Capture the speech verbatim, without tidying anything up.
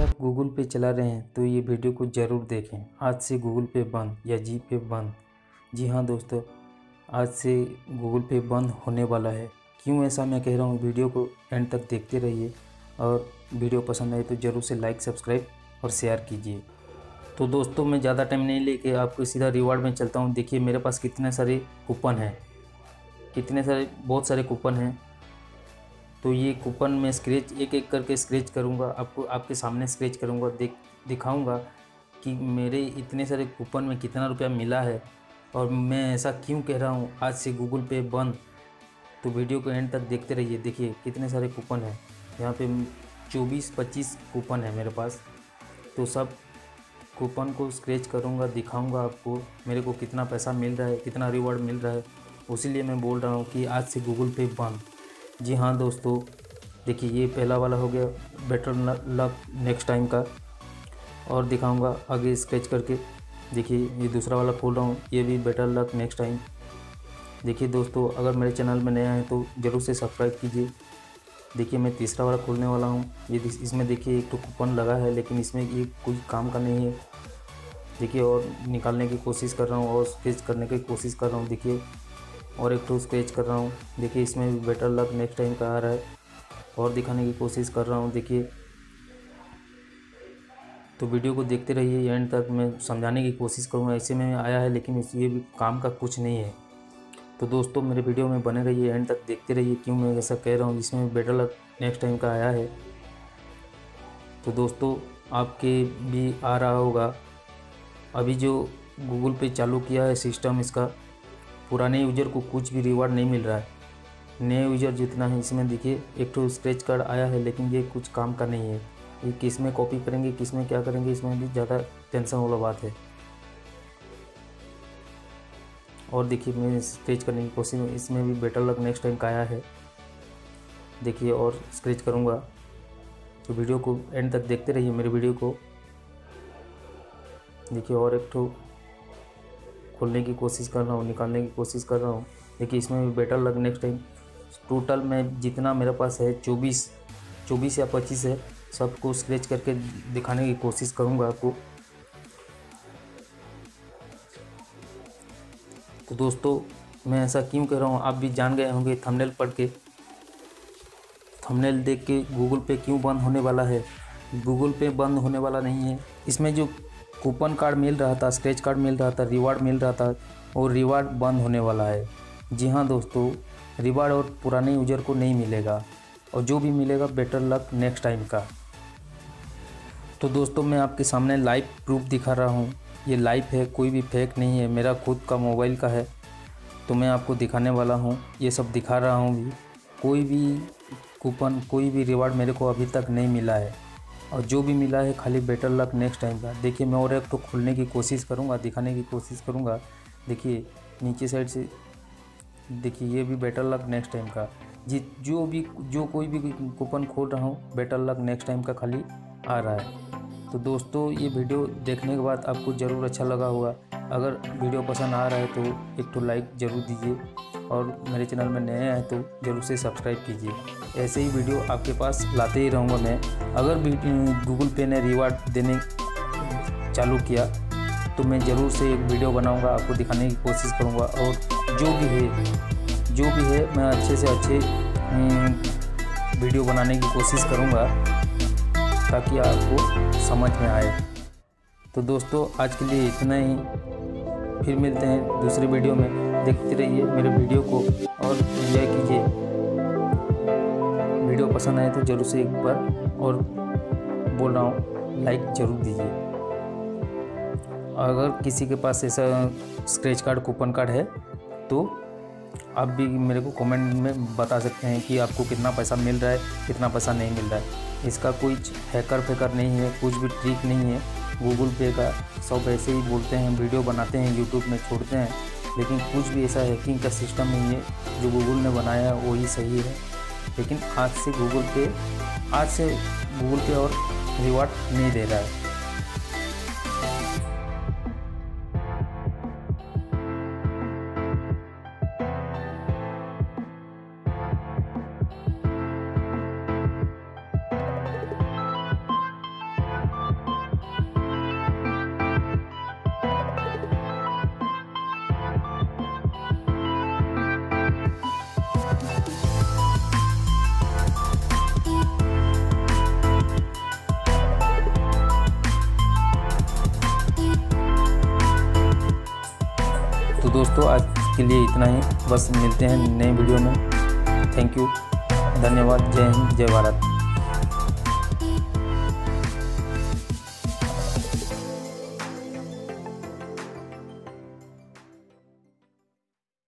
आप गूगल पे चला रहे हैं तो ये वीडियो को ज़रूर देखें। आज से गूगल पे बंद या जी पे बंद। जी हाँ दोस्तों, आज से गूगल पे बंद होने वाला है। क्यों ऐसा मैं कह रहा हूँ, वीडियो को एंड तक देखते रहिए और वीडियो पसंद आए तो ज़रूर से लाइक, सब्सक्राइब और शेयर कीजिए। तो दोस्तों, मैं ज़्यादा टाइम नहीं लेके आपको सीधा रिवार्ड में चलता हूँ। देखिए मेरे पास कितने सारे कूपन हैं, कितने सारे बहुत सारे कूपन हैं। तो ये कूपन में स्क्रैच एक एक करके स्क्रैच करूँगा, आपको आपके सामने स्क्रैच करूँगा, देख दिखाऊँगा कि मेरे इतने सारे कूपन में कितना रुपया मिला है और मैं ऐसा क्यों कह रहा हूँ आज से गूगल पे बंद। तो वीडियो को एंड तक देखते रहिए। देखिए कितने सारे कूपन हैं, यहाँ पे चौबीस पच्चीस कूपन है मेरे पास। तो सब कूपन को स्क्रैच करूँगा, दिखाऊँगा आपको मेरे को कितना पैसा मिल रहा है, कितना रिवॉर्ड मिल रहा है। उसीलिए मैं बोल रहा हूँ कि आज से गूगल पे बंद। जी हाँ दोस्तों, देखिए ये पहला वाला हो गया बेटर लक नेक्स्ट टाइम का, और दिखाऊंगा आगे स्केच करके। देखिए ये दूसरा वाला खोल रहा हूँ, ये भी बेटर लक नेक्स्ट टाइम। देखिए दोस्तों, अगर मेरे चैनल में नया है तो ज़रूर से सब्सक्राइब कीजिए। देखिए मैं तीसरा वाला खोलने वाला हूँ। ये इसमें देखिए एक तो कूपन लगा है, लेकिन इसमें ये कोई काम का नहीं है। देखिए और निकालने की कोशिश कर रहा हूँ और स्केच करने की कोशिश कर रहा हूँ। देखिए और एक तो स्केच कर रहा हूँ। देखिए इसमें भी बेटर लक नेक्स्ट टाइम का आ रहा है और दिखाने की कोशिश कर रहा हूँ। देखिए तो वीडियो को देखते रहिए एंड तक, मैं समझाने की कोशिश करूँगा। ऐसे में आया है लेकिन ये भी काम का कुछ नहीं है। तो दोस्तों मेरे वीडियो में बने रहिए, एंड तक देखते रहिए क्यों मैं ऐसा कह रहा हूँ, जिसमें बेटर लक नेक्स्ट टाइम का आया है। तो दोस्तों आपके भी आ रहा होगा। अभी जो गूगल पे चालू किया है सिस्टम, इसका पुराने यूज़र को कुछ भी रिवार्ड नहीं मिल रहा है। नए यूज़र जितना है इसमें देखिए एक तो स्क्रैच कार्ड आया है, लेकिन ये कुछ काम का नहीं है। ये किस में कॉपी करेंगे, किस में क्या करेंगे, इसमें भी ज़्यादा टेंशन वाला बात है। और देखिए मैं स्क्रैच करने की कोशिश में, इसमें भी बेटर लक नेक्स्ट टाइम का आया है। देखिए और स्क्रैच करूँगा। तो वीडियो को एंड तक देखते रहिए मेरे वीडियो को। देखिए और एक तो खोलने की कोशिश कर रहा हूँ, निकालने की कोशिश कर रहा हूँ। देखिए इसमें भी better luck next time. Total में जितना मेरे पास है चौबीस चौबीस या पच्चीस है, सबको स्क्रैच करके दिखाने की कोशिश करूँगा आपको। तो दोस्तों मैं ऐसा क्यों कह रहा हूँ, आप भी जान गए होंगे थंबनेल पढ़ के। थंबनेल देख के गूगल पे क्यों बंद होने वाला है। गूगल पे बंद होने वाला नहीं है। इसमें जो कूपन कार्ड मिल रहा था, स्क्रैच कार्ड मिल रहा था, रिवार्ड मिल रहा था, और रिवार्ड बंद होने वाला है। जी हाँ दोस्तों, रिवार्ड और पुराने यूज़र को नहीं मिलेगा, और जो भी मिलेगा बेटर लक नेक्स्ट टाइम का। तो दोस्तों मैं आपके सामने लाइव प्रूफ दिखा रहा हूँ। ये लाइव है, कोई भी फेक नहीं है, मेरा खुद का मोबाइल का है। तो मैं आपको दिखाने वाला हूँ, ये सब दिखा रहा हूँ भी। कोई भी कूपन, कोई भी रिवार्ड मेरे को अभी तक नहीं मिला है, और जो भी मिला है खाली बेटर लक नेक्स्ट टाइम का। देखिए मैं और एक तो खोलने की कोशिश करूँगा, दिखाने की कोशिश करूँगा। देखिए नीचे साइड से देखिए ये भी बेटर लक नेक्स्ट टाइम का। जी जो भी जो कोई भी कूपन खोल रहा हूँ, बेटर लक नेक्स्ट टाइम का खाली आ रहा है। तो दोस्तों ये वीडियो देखने के बाद आपको ज़रूर अच्छा लगा होगा। अगर वीडियो पसंद आ रहा है तो एक तो लाइक ज़रूर दीजिए, और मेरे चैनल में नए हैं तो ज़रूर से सब्सक्राइब कीजिए। ऐसे ही वीडियो आपके पास लाते ही रहूँगा मैं। अगर गूगल पे ने रिवार्ड देने चालू किया तो मैं ज़रूर से एक वीडियो बनाऊंगा, आपको दिखाने की कोशिश करूंगा। और जो भी है जो भी है मैं अच्छे से अच्छे वीडियो बनाने की कोशिश करूंगा, ताकि आपको समझ में आए। तो दोस्तों आज के लिए इतना ही, फिर मिलते हैं दूसरे वीडियो में। देखते रहिए मेरे वीडियो को और एंजॉय कीजिए। वीडियो पसंद आए तो ज़रूर से एक बार, और बोल रहा हूँ लाइक ज़रूर दीजिए। अगर किसी के पास ऐसा स्क्रैच कार्ड, कूपन कार्ड है तो आप भी मेरे को कमेंट में बता सकते हैं कि आपको कितना पैसा मिल रहा है, कितना पैसा नहीं मिल रहा है। इसका कोई हैकर फेकर नहीं है, कुछ भी ट्रिक नहीं है गूगल पे का। सब ऐसे ही बोलते हैं, वीडियो बनाते हैं, यूट्यूब में छोड़ते हैं, लेकिन कुछ भी ऐसा हैकिंग का सिस्टम नहीं है। जो गूगल ने बनाया है वही सही है। लेकिन आज से गूगल पे आज से गूगल पे और रिवार्ड नहीं दे रहा है। दोस्तों आज के लिए इतना ही, बस मिलते हैं नए वीडियो में। थैंक यू, धन्यवाद, जय हिंद, जय भारत।